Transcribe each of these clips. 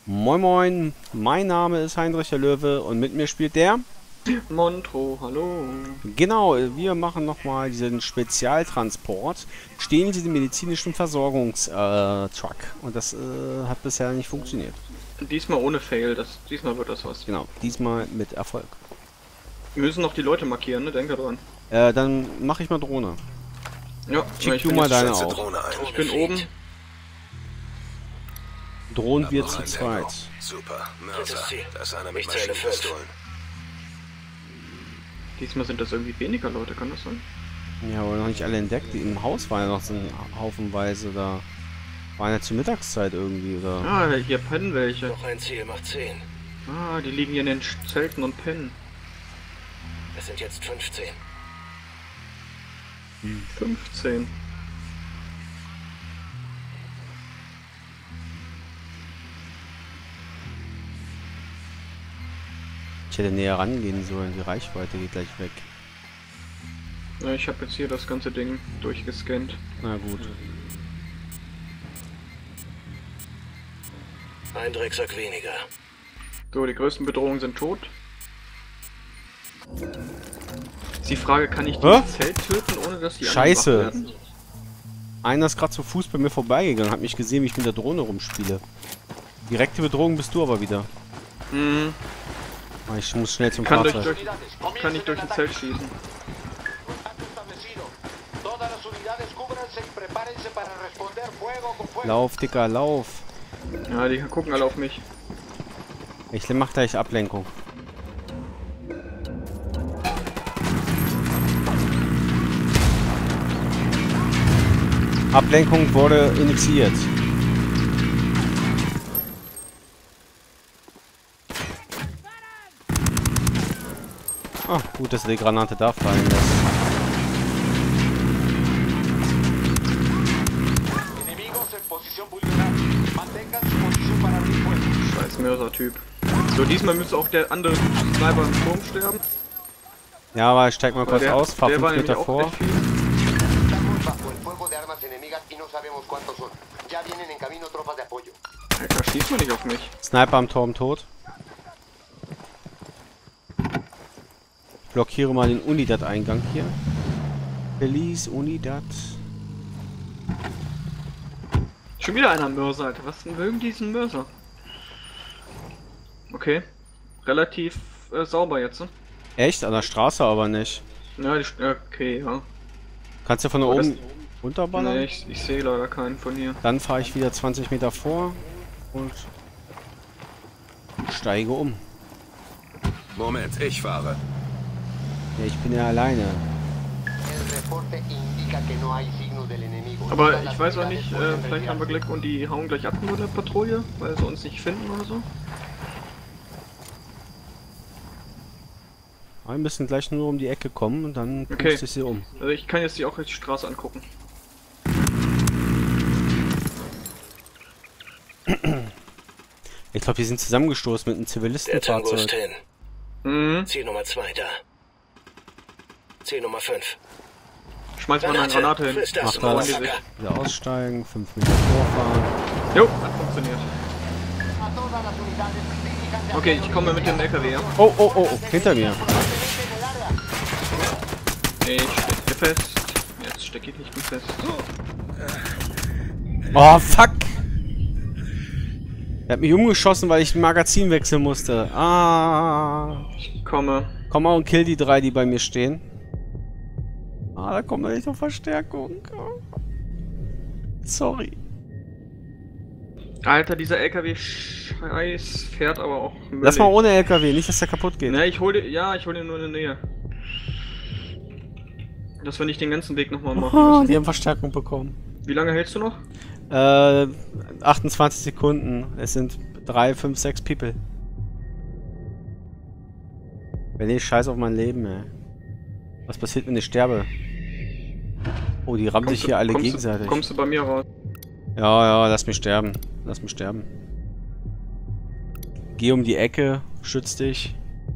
Moin Moin, mein Name ist Heinrich der Löwe und mit mir spielt der... Montro, hallo. Genau, wir machen nochmal diesen Spezialtransport, stehen diesen medizinischen Versorgungstruck und das hat bisher nicht funktioniert. Diesmal ohne Fail, diesmal wird das was. Genau, diesmal mit Erfolg. Wir müssen noch die Leute markieren, ne? Denke dran. Dann mache ich mal Drohne. Ja, Schick du mal deine auf. Ich bin oben. Drohnen wir zu zweit. Super, Mörser. Da ist einer mit Maschinenpistolen. Diesmal sind das irgendwie weniger Leute, kann das sein? Ja, aber noch nicht alle entdeckt. Die im Haus waren ja noch so haufenweise da. Waren ja zur Mittagszeit irgendwie, oder? Ah, hier pennen welche. Noch ein Ziel macht 10. Ah, die liegen hier in den Zelten und pennen. Es sind jetzt 15. 15. Ich hätte näher rangehen sollen, die Reichweite geht gleich weg. Ja, ich habe jetzt hier das ganze Ding durchgescannt. Na gut. Ein Drecksack weniger. So, die größten Bedrohungen sind tot. Ist die Frage, kann ich dieses Zelt töten, ohne dass die Scheiße. anderen wach werden? Einer ist gerade zu Fuß bei mir vorbeigegangen, hat mich gesehen, wie ich mit der Drohne rumspiele. Direkte Bedrohung bist du aber wieder. Hm, Ich muss schnell zum kann Fahrzeug. kann ich durch ein Zelt schießen. Lauf, Dicker, lauf. Ja, die gucken alle auf mich. Ich mach gleich Ablenkung. Ablenkung wurde initiiert. Ah, gut, dass er die Granate da fallen lässt. Scheiß Mörser-Typ. So, diesmal müsste auch der andere Sniper im Turm sterben. Ja, aber ich steig mal kurz Der- aus, fahr der 5 war nämlich Meter auch vor. echt viel. Alter, schieß mal nicht auf mich. Sniper am Turm tot. Ich blockiere mal den Unidat-Eingang hier. Release Unidat. Schon wieder einer Mörser, Alter. Was mögen diesen Mörser? Okay. Relativ sauber jetzt, ne? Echt? An der Straße aber nicht. Ja, okay, ja. Kannst du von da Aber oben runterballern? Nee, ich sehe leider keinen von hier. Dann fahre ich wieder 20 Meter vor und steige um. Moment, ich fahre. Ja, ich bin ja alleine. Aber ich weiß auch nicht, vielleicht haben wir Glück und die hauen gleich ab mit der Patrouille, weil sie uns nicht finden oder so. Aber wir müssen gleich nur um die Ecke kommen und dann Okay. puste ich sie um. Also ich kann jetzt die auch die Straße angucken. Ich glaube, die sind zusammengestoßen mit einem Der Tango ist Zivilistenfahrzeug. hin. Mhm. Ziel Nummer 2 da. Ziel Nummer 5. Schmeiß mal eine Granate hin. Friss das, Mach das. Motherfucker. Wieder aussteigen, 5 Meter vorfahren. Jo, hat funktioniert. Okay, ich komme mit dem LKW, ja? Oh, oh, oh, oh, hinter mir. Ich stecke fest. Jetzt stecke ich nicht mehr fest. Oh, fuck! Er hat mich umgeschossen, weil ich ein Magazin wechseln musste. Ah. Ich komme. Komm mal und kill die 3, die bei mir stehen. Ah, da kommt noch nicht noch Verstärkung. Sorry. Alter, dieser LKW scheiß fährt aber auch Müll. Lass mal ohne LKW, nicht, dass der kaputt geht. Ne, ich hol den nur in der Nähe. Dass wir nicht den ganzen Weg nochmal machen Oh, müssen. die haben Verstärkung bekommen. Wie lange hältst du noch? 28 Sekunden. Es sind 3, 5, 6 People. Wenn ich scheiß auf mein Leben, ey. Was passiert, wenn ich sterbe? Oh, die rammen sich hier alle gegenseitig. Kommst du bei mir raus? Ja, ja, lass mich sterben. Lass mich sterben. Geh um die Ecke, schütz dich.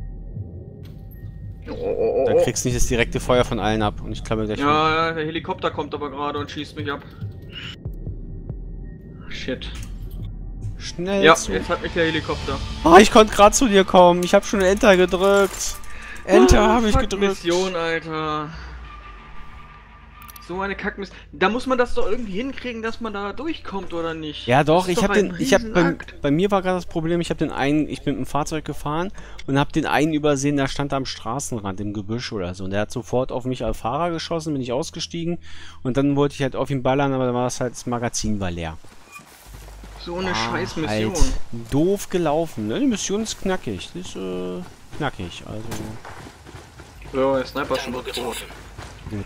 Dann kriegst du nicht das direkte Feuer von allen ab. Und ich klappe gleich. Ja, ja, der Helikopter kommt aber gerade und schießt mich ab. Shit. Schnell Ja, zu. jetzt hat mich der Helikopter. Oh, ich konnte gerade zu dir kommen. Ich habe schon Enter gedrückt. Enter habe ich Fuck, gedrückt. Mission, Alter. So eine Kackmission. Da muss man das doch irgendwie hinkriegen, dass man da durchkommt, oder nicht? Ja doch, Das ist ich habe ein den, Riesenakt. bei mir war gerade das Problem, ich habe den einen, ich bin mit dem Fahrzeug gefahren und habe den einen übersehen, der stand am Straßenrand im Gebüsch oder so und der hat sofort auf mich als Fahrer geschossen, bin ich ausgestiegen und dann wollte ich halt auf ihn ballern, aber dann war das halt, das Magazin war leer. So eine scheiß Mission. Halt doof gelaufen, ne? Die Mission ist knackig, die ist knackig, also So, der Sniper ist schon Tango tot. getroffen. gut.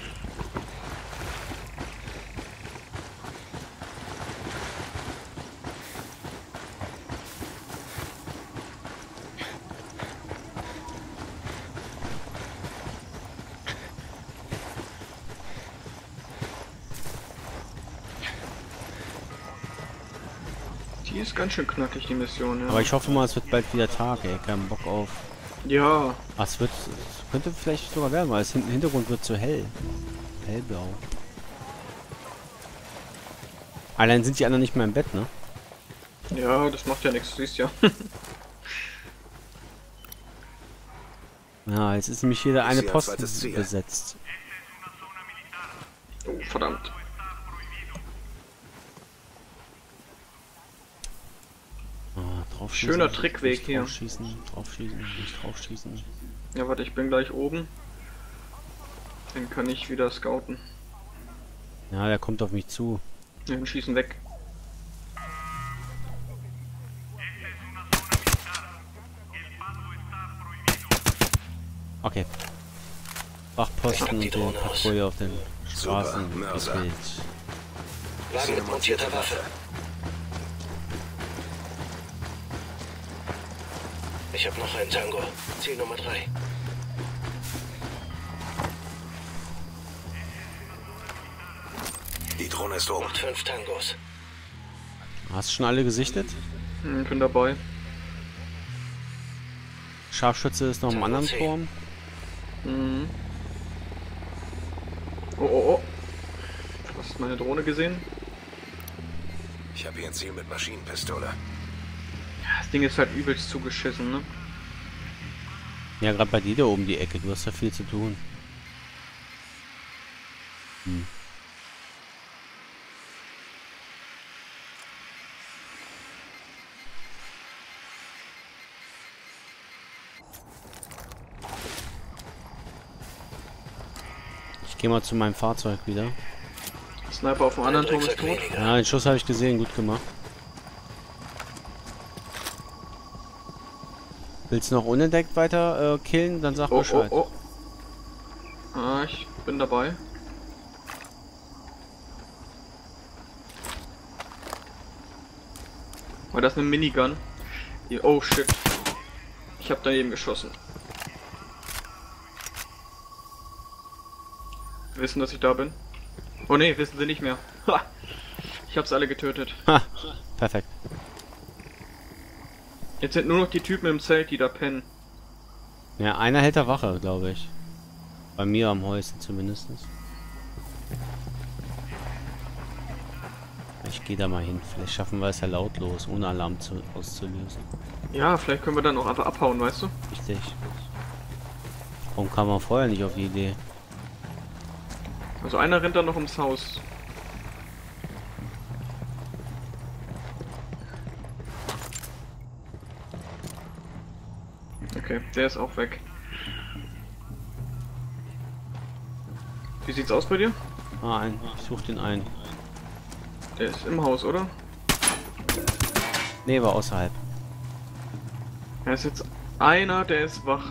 Die ist ganz schön knackig, die Mission, ja. Aber ich hoffe mal, es wird bald wieder Tag, ey, keinen Bock auf. Ja, Ach, es könnte vielleicht sogar werden, weil das Hintergrund wird zu hell. Hellblau. Allein sind die anderen nicht mehr im Bett, ne? ja, das macht ja nichts, siehst ja. Ja, jetzt ist nämlich hier der eine sehe ein Posten zweites Ziel. besetzt. Oh, verdammt. Draufschießen. Schöner Trickweg nicht hier. Draufschießen, draufschießen, nicht draufschießen. Ja, warte, ich bin gleich oben. Dann kann ich wieder scouten. Ja, der kommt auf mich zu. Ja, dann schießen weg. Okay. Wachposten Die und Drohne die aus. Patrouille auf den Super, Straßen Mörser. gefehlt. Wagen mit montierter Waffe. Ich habe noch einen Tango. Ziel Nummer 3. Die Drohne ist oben. Macht 5 Tangos. Hast du schon alle gesichtet? Ich bin dabei. Scharfschütze ist noch im anderen Zehn. Turm. Mhm. Oh, oh, oh. Du hast meine Drohne gesehen? Ich habe hier ein Ziel mit Maschinenpistole. Das Ding ist halt übelst zugeschissen, ne? Ja, gerade bei dir da oben die Ecke. Du hast da viel zu tun. Ich gehe mal zu meinem Fahrzeug wieder. Sniper auf dem anderen Turm ist Drecksack tot. weniger. Ja, den Schuss habe ich gesehen. Gut gemacht. Willst du noch unentdeckt weiter killen? Dann sag Oh, oh, Bescheid. oh. Ah, ich bin dabei. War das eine Minigun? Die, oh shit. Ich habe daneben geschossen. Wissen, dass ich da bin? Oh ne, wissen sie nicht mehr. Ha! Ich hab's alle getötet. Ha, perfekt. Jetzt sind nur noch die Typen im Zelt, die da pennen. Ja, einer hält da Wache, glaube ich. Bei mir am Häuschen zumindest. Ich gehe da mal hin. Vielleicht schaffen wir es ja lautlos, ohne Alarm auszulösen. Ja, vielleicht können wir dann auch einfach abhauen, weißt du? Richtig. Warum kam man vorher nicht auf die Idee? Also einer rennt dann noch ums Haus. Okay, der ist auch weg. Wie sieht's aus bei dir? Ah, ich suche den einen. Der ist im Haus, oder? Nee, war außerhalb. Da ist jetzt einer, der ist wach.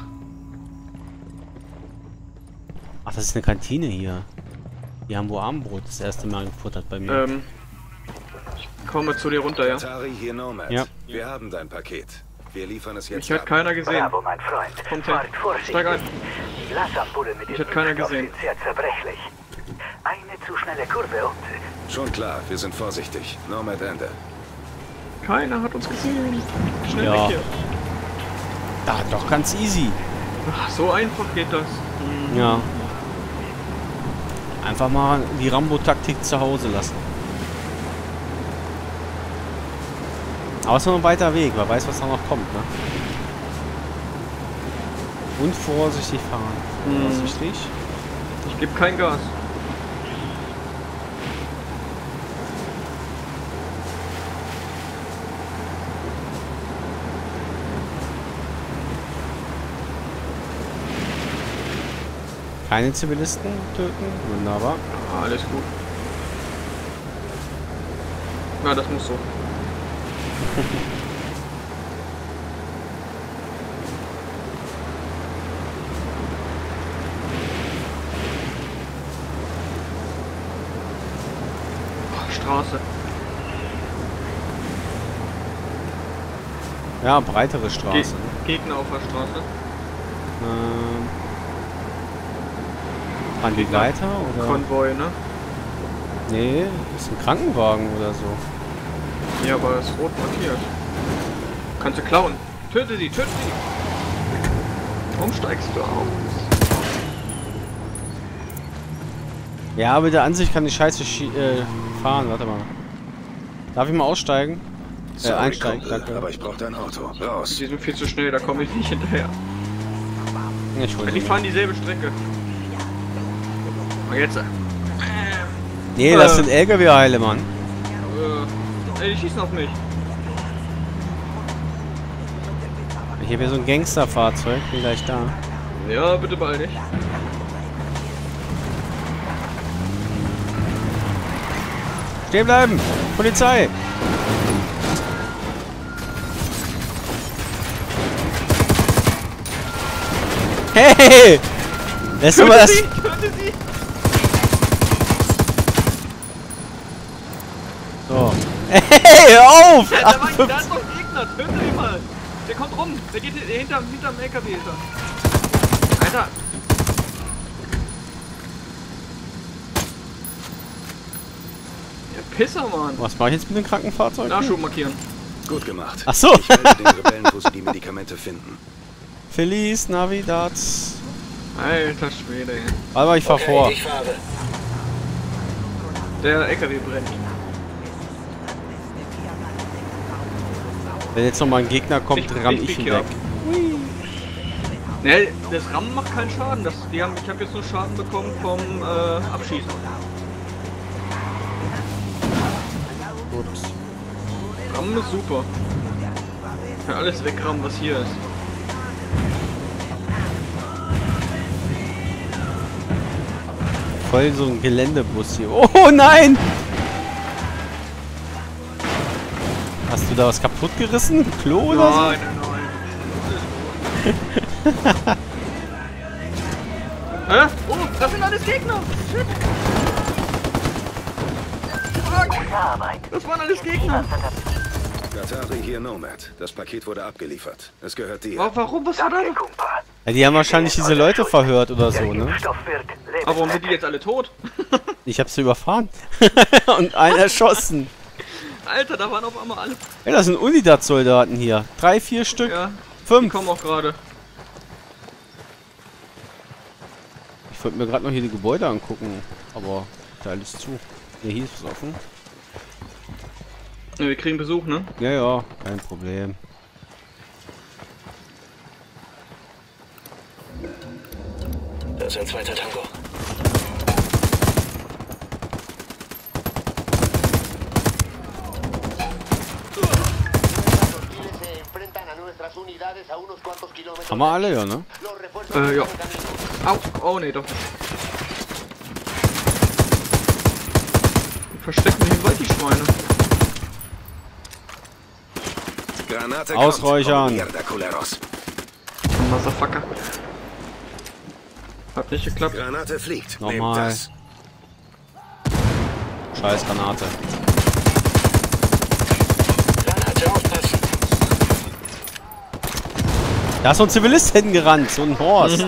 Ach, das ist eine Kantine hier. Die haben wohl Abendbrot das erste Mal gefuttert bei mir. Ich komme zu dir runter, ja? Atari, hier Nomad. Ja. Wir haben dein Paket. Wir liefern es jetzt Mich hat ab. keiner gesehen. Bravo, mein Freund. Kommt her. Fahrt vorsichtig. Steig ein. Die Glasampulle mit Mich dem hat keiner Impfstoff gesehen. sind sehr zerbrechlich. Eine zu schnelle Kurve und... Schon klar, wir sind vorsichtig. Nomad Ende. Keiner hat uns gesehen. Schnell Ja. weg hier. Da, doch ganz easy. Ach, so einfach geht das. Ja. Einfach mal die Rambo-Taktik zu Hause lassen. Aber es ist noch ein weiter Weg, wer weiß, was da noch kommt, ne? Und vorsichtig fahren. Vorsichtig. Ich gebe kein Gas. Keine Zivilisten töten. Wunderbar. Ah, alles gut. Ja, das muss so. Oh, Straße. Ja, breitere Straße. Gegner auf der Straße. Fahren wir weiter oder? Konvoi, ne? Nee, ist ein Krankenwagen oder so. Ja, aber es ist rot markiert. Kannst du klauen. Töte sie, töte sie! Warum steigst du aus? Ja, aber der Ansicht kann die Scheiße fahren. Warte mal. Darf ich mal aussteigen? Sorry, Einsteigen, Kumpel, danke. aber ich brauche dein Auto. Raus. Die sind viel zu schnell, da komme ich nicht hinterher. Ich hol Die sie. fahren dieselbe Strecke. Und jetzt. Nee, das sind LKW-Heile, Mann. Ey, die schießen auf mich. Ich habe hier so ein Gangsterfahrzeug. Bin gleich da. Ja, bitte bald nicht. Stehen bleiben! Polizei! Hey! Lässt du mal das... Töte sie! So. Hey, hör auf! Da ist noch ein 58. Gegner, töte ihn mal! Der kommt rum! Der geht hinterm LKW hinter. Alter! Der Pisser, Mann! Was mache ich jetzt mit dem Krankenfahrzeug? Nachschub markieren. Gut gemacht. Ach so. Ich melde den Rebellen, wo sie die Medikamente finden. Feliz Navidad. Alter Schwede, ey. Warte mal, ich fahr vor. Ich fahre. Der LKW brennt. Wenn jetzt nochmal ein Gegner kommt, ramm ich ihn bieg weg. Ne, das Rammen macht keinen Schaden. Ich habe jetzt nur Schaden bekommen vom Abschießen. Gut. Rammen ist super. Ich kann alles wegrammen, was hier ist. Voll so ein Geländebus hier. Oh nein! Hast du da was kaputt gerissen? Ein Klo oder so? Nein. Hä? Oh, das sind alles Gegner! Shit! Gute Arbeit. Das waren alles Gegner! Gatari hier Nomad. Das Paket wurde abgeliefert. Es gehört dir. Warum? Was war da? Danke, Kumpa. Ja, die haben wahrscheinlich diese Leute verhört oder so, ne? Impfstoff wird Aber warum sind die jetzt alle tot? Ich hab sie überfahren. Und einen erschossen. Alter, da waren auf einmal alle. Ey, das sind Unidat-Soldaten hier. 3, 4 Stück. Ja, die 5. kommen auch gerade. Ich wollte mir gerade noch hier die Gebäude angucken. Aber da alles zu. Ne, hier ist was offen. Ne, wir kriegen Besuch, ne? Ja, ja, kein Problem. Da ist ein zweiter Tango. Haben wir alle, ja, ne? Ja. Au, oh ne, doch nicht. Die verstecken sich im Wald, die Schweine. Granate Ausräuchern. kommt. Mierda, culeros. Motherfucker. Hat nicht geklappt. Granate fliegt. Nehmt Nochmal. das. Scheiß Granate. Granate aufpassen. Da ist so ein Zivilist hingerannt, so ein Horst.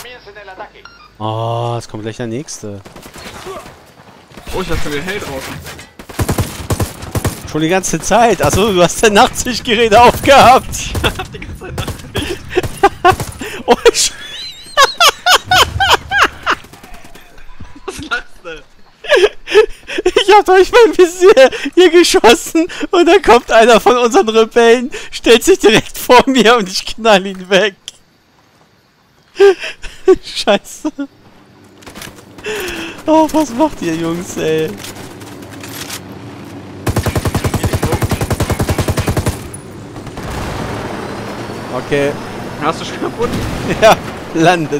Oh, es kommt gleich der nächste. Oh, ich hab schon wieder Hell draußen. Schon die ganze Zeit. Achso, du hast dein Nachtsichtgerät aufgehabt. Ich hab die ganze Zeit Nachtsicht. Oh, Was lachst du? ich hab durch mein Visier hier geschossen und dann kommt einer von unseren Rebellen, stellt sich direkt vor mir und ich knall ihn weg. Scheiße. Oh, was macht ihr, Jungs, ey? Okay. Hast du schon kaputt? Ja, landet.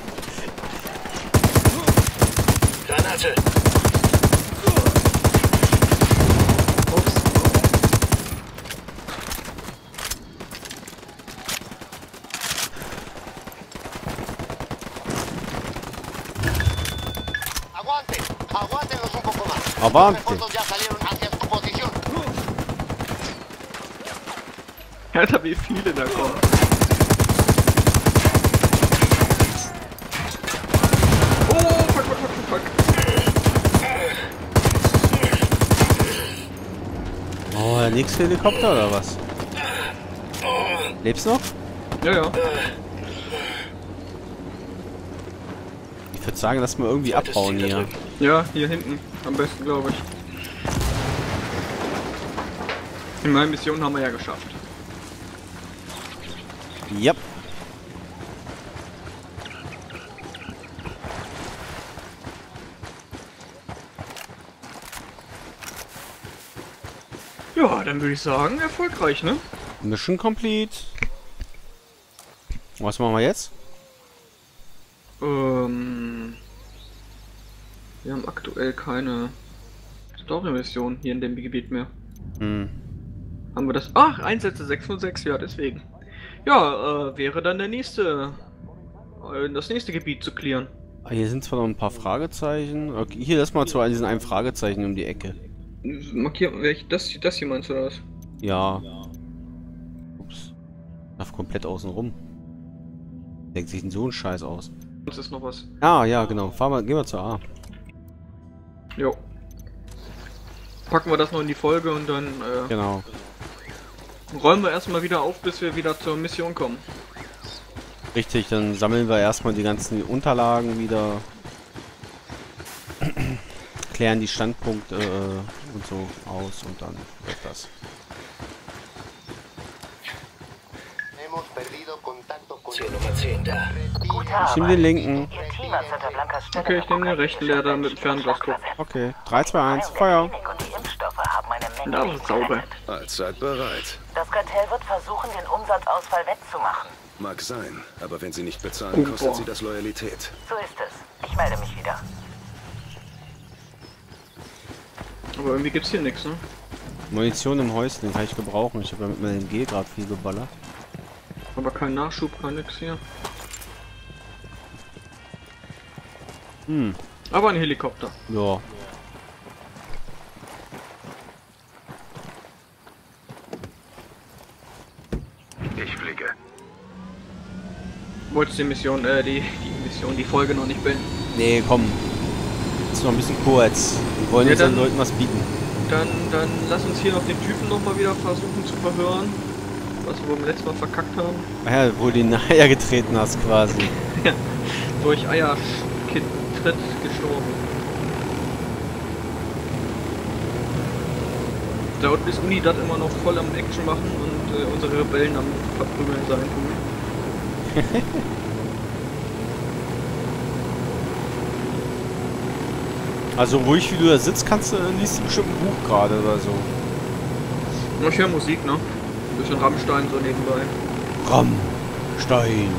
Granate. Ups. Aguántenos un poco más. Avante. Los refuerzos ya salieron hacia su posición. Alter, wie viele da kommen. Oh, fuck. Oh, der nächste Helikopter oder was? Lebst du noch? Ja. Ich würde sagen, lass mal irgendwie abbauen hier. Ja, hier hinten. Am besten, glaube ich. In meiner Mission haben wir ja geschafft. Yep. Ja, dann würde ich sagen, erfolgreich, ne? Mission complete. Was machen wir jetzt? Wir haben aktuell keine Story-Mission hier in dem Gebiet mehr. Hm. Haben wir das? Ach, Einsätze 606, ja, deswegen. Ja, wäre dann der nächste, das nächste Gebiet zu clearen. Ah, hier sind zwar noch ein paar Fragezeichen. Okay, hier, lass mal zu diesen einem Fragezeichen um die Ecke. Markier, das hier meinst du oder was? Ja. Ups. Darf komplett außen rum. Denkt sich denn so ein Scheiß aus. Sonst ist noch was. Ah, ja, genau. Gehen wir zur A. Jo. Packen wir das noch in die Folge und dann, Genau. räumen wir erstmal wieder auf, bis wir wieder zur Mission kommen. Richtig, dann sammeln wir erstmal die ganzen Unterlagen wieder. Klären die Standpunkte und so aus und dann wird das. Hemos perdido contacto con Ziel Nummer 10 da. Gute Ich nehme Arbeit. den linken. Ihr Team hat Santa Blancas Stelle Okay, ich nehme den rechten, der da mit dem Fernglas guckt. Okay, 3, 2, 1, Feuer. Und die Impfstoffe haben eine Menge Da Leben ist sauber. gerettet. Allzeit bereit. Das Kartell wird versuchen, den Umsatzausfall wettzumachen. Mag sein, aber wenn sie nicht bezahlen, kostet sie das Loyalität. So ist es. Ich melde mich wieder. Aber irgendwie gibt's hier nichts, ne? Munition im Häuschen, den kann ich gebrauchen. Ich habe ja mit meinem MG gerade viel geballert. Aber kein Nachschub, kein nix hier. Hm, Aber ein Helikopter. ja. Ich fliege. Wolltest die Mission, die Folge noch nicht beenden? Nee, komm. Ist noch ein bisschen kurz. Wir wollen Ja, jetzt den dann- Leuten was bieten. Dann lass uns hier noch den Typen noch mal wieder versuchen zu verhören. Was wir beim letzten Mal verkackt haben. Ah ja, wo du in die Eier getreten hast quasi. Durch Eiertritt gestorben. Da unten ist Uni das immer noch voll am Action machen und unsere Rebellen am Verprügeln sein tun. Also ruhig wie du da sitzt, liest du bestimmt ein Buch gerade oder so. Ich höre Musik, ne? Bisschen Rammstein so nebenbei. Rammstein.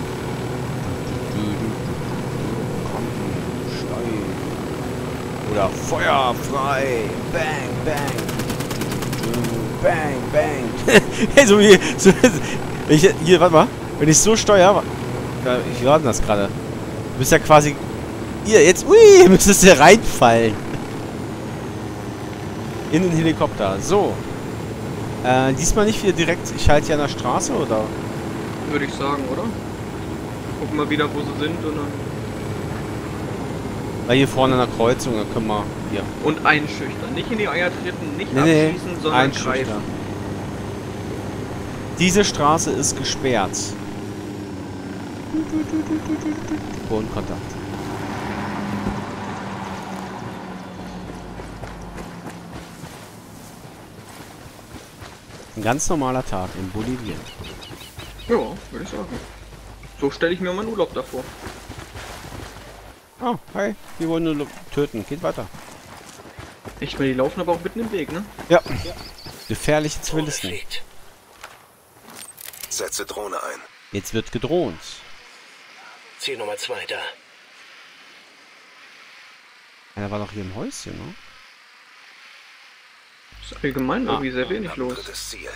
Rammstein. Oder Feuer frei. Bang, bang. Bang, bang. Hey, so wie... So, hier, warte mal. Wenn ich so steuere... Wie war denn das gerade? Du bist ja quasi... Hier, jetzt... Ui, müsstest du reinfallen. In den Helikopter. So. Diesmal nicht wieder direkt... Ich halte hier an der Straße, oder? Würde ich sagen, oder? Gucken wir wieder, wo sie sind und dann... Weil hier vorne an der Kreuzung, da können wir... Hier. Und einschüchtern. Nicht in die Eier treten, nicht Nee, abschießen, sondern einschüchtern. greifen. Diese Straße ist gesperrt. Bodenkontakt. ganz normaler Tag in Bolivien. Ja, würde ich sagen. So stelle ich mir meinen Urlaub davor. Oh, hi. Wir wollen nur töten. Geht weiter. Echt, weil die laufen aber auch mitten im Weg, ne? Ja. Gefährliche Drohne Zivilisten. fliegt. Setze Drohne ein. Jetzt wird gedroht. Ziel Nummer 2 da. Er war doch hier im Häuschen, ne? Ist allgemein irgendwie sehr wenig los. Drittes Ziel.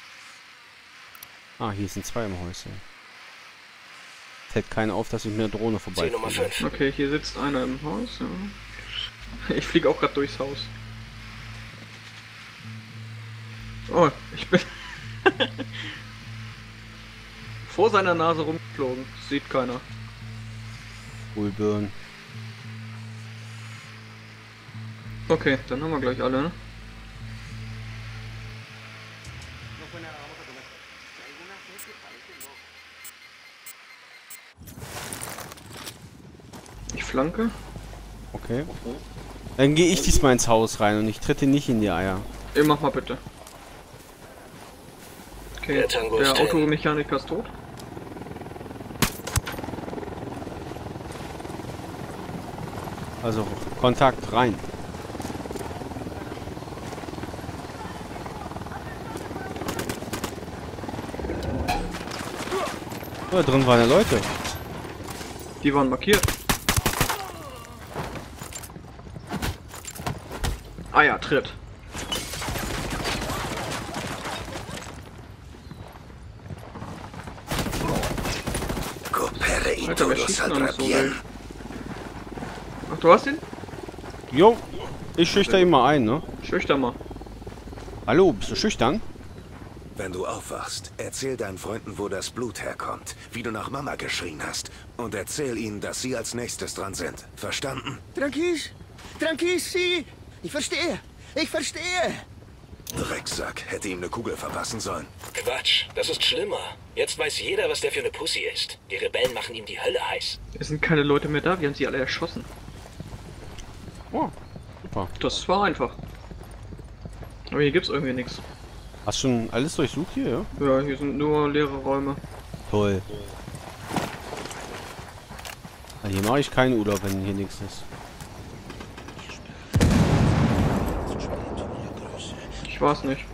Ah, hier sind 2 im Häuschen. Fällt keiner auf, dass ich mit der Drohne Ziel Nummer vorbeifliege. 5. Okay, hier sitzt einer im Haus, ja. Ich fliege auch gerade durchs Haus. Oh, ich bin vor seiner Nase rumgeflogen. Sieht keiner. Coolburn. Okay, dann haben wir gleich alle, ne? Ich flanke. Okay. Dann gehe ich diesmal ins Haus rein und ich trete nicht in die Eier. Ey, mach mal bitte. Okay, Der Tango der ist hin. Automechaniker ist tot. Also, Kontakt rein. Da drin waren ja Leute. Die waren markiert. Ah ja, Tritt. Copere y Alter, wer todo schießt denn saldrá noch so, ey? bien. Ach, du hast ihn? Jo, ich schüchter ihn mal ein, ne? Schüchtern mal. Hallo, bist du schüchtern? Wenn du aufwachst, erzähl deinen Freunden, wo das Blut herkommt, wie du nach Mama geschrien hast. Und erzähl ihnen, dass sie als nächstes dran sind. Verstanden? Tranquis, tranquis, sí. Ich verstehe. Ich verstehe. Drecksack, hätte ihm eine Kugel verpassen sollen. Quatsch, das ist schlimmer. Jetzt weiß jeder, was der für eine Pussy ist. Die Rebellen machen ihm die Hölle heiß. Es sind keine Leute mehr da, wir haben sie alle erschossen. Oh, super. Das war einfach. Aber hier gibt's irgendwie nichts. Hast schon alles durchsucht hier, ja? Ja, hier sind nur leere Räume. Toll. Ja, hier mache ich keinen Urlaub, wenn hier nichts ist. Ich weiß nicht.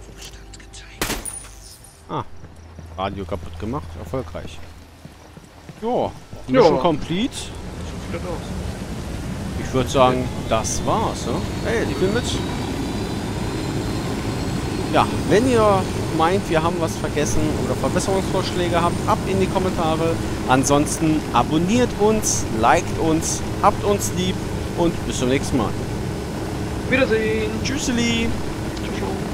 Ah, Radio kaputt gemacht, erfolgreich. Jo, Mission complete. Sieht das aus. Ich würde sagen, das war's, ne? Hey, ich bin mit. Ja, wenn ihr meint, wir haben was vergessen oder Verbesserungsvorschläge habt, ab in die Kommentare. Ansonsten abonniert uns, liked uns, habt uns lieb und bis zum nächsten Mal. Wiedersehen. Tschüsseli! Ciao, ciao.